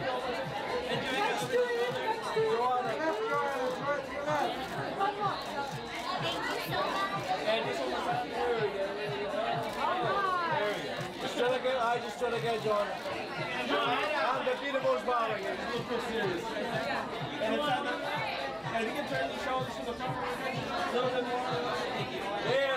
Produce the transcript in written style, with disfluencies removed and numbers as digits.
Just try to get, just try to get John. And the beautiful bowling. It's serious. And it's on the, and you can turn the shoulders to the front a little bit more. Yeah.